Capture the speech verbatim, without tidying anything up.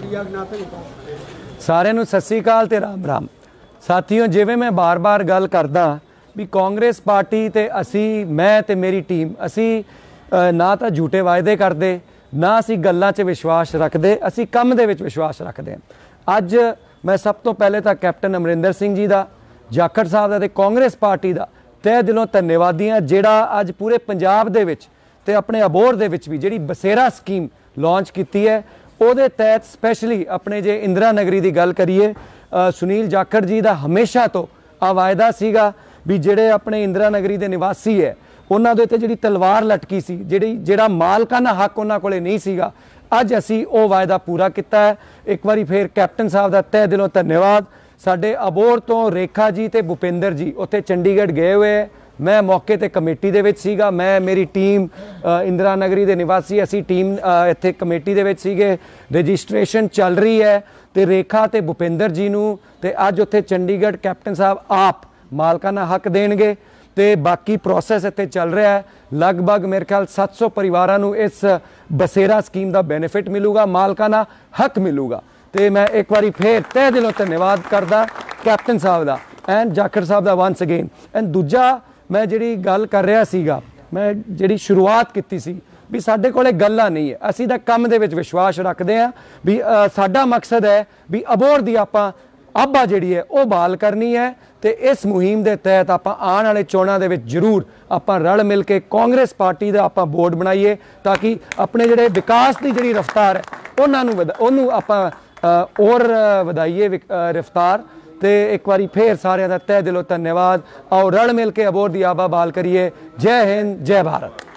सारिਆਂ ਨੂੰ सत श्री अकाल ते राम राम। साथियों, जिवें मैं बार बार गल करदा भी कांग्रेस पार्टी ते असी मैं ते मेरी टीम असी ना तो झूठे वायदे करते ना असी गल्लां च विश्वास रखते, असी काम दे विच विश्वास रखते हैं। अज मैं सब तो पहले तो कैप्टन अमरिंदर सिंह जी का, जाखड़ साहब का ते कांग्रेस पार्टी का तह दिलों धन्यवादी हाँ, जिहड़ा अज पूरे पंजाब दे विच ते अपने अबोहर दे विच भी जिहड़ी बसेरा स्कीम लॉन्च की है, ਉਹਦੇ तहत स्पैशली अपने जे इंदिरा नगरी की गल करिए, सुनील जाखड़ जी का हमेशा तो आ वायदा सीगा भी जिहड़े अपने इंदिरा नगरी के निवासी है उन्हां दे उत्ते जिहड़ी तलवार लटकी सी, जिहड़ी जिहड़ा मालकाना हक उन्हां कोले नहीं सीगा, अज असी वो वायदा पूरा किया है। एक बारी फिर कैप्टन साहब का तह दिलों धन्यवाद। साडे अबोहर तो रेखा जी ते भुपिंदर जी उत्थे चंडीगढ़ गए हुए है, मैं मौके ते कमेटी दे विच सीगा, मैं मेरी टीम इंदिरा नगरी के निवासी असी टीम इत्थे कमेटी दे विच सीगे, रजिस्ट्रेशन चल रही है तो रेखा ते भुपिंदर जी नूं ते अज उत्थे चंडीगढ़ कैप्टन साहब आप मालकाना हक देणगे ते बाकी प्रोसैस इत्थे चल रहा है। लगभग मेरे ख्याल सत्त सौ परिवारां नूं इस बसेरा स्कीम का बेनिफिट मिलूगा, मालकाना हक मिलूगा। तो मैं एक बारी फिर तह दिलों धन्यवाद करदा कैप्टन साहब का एंड जाखड़ साहब का वंस अगेन। एंड दूजा मैं जिहड़ी गल कर रहा सीगा, मैं जिहड़ी शुरुआत की सी भी साडे कोले गल्लां नहीं है, असीं तां काम दे विच विश्वास रखते हैं भी साडा मकसद है भी अबोहर दी आपां आबा जिहड़ी है वो बहाल करनी है। तो इस मुहिम के तहत आपां आने वाले चोणां दे विच जरूर आपां रल मिल के कांग्रेस पार्टी का आपां बोर्ड बनाइए ताकि अपने जिहड़े विकास की जिहड़ी रफ्तार है उन्हां नूं उहनूं आपां और वधाइए रफ्तार। तो एक बारी फिर सारिਆਂ ਦਾ तह दिलों धन्यवाद। आओ रल मिल के अबोहर दी आबा बहाल करिए। जय हिंद, जय भारत।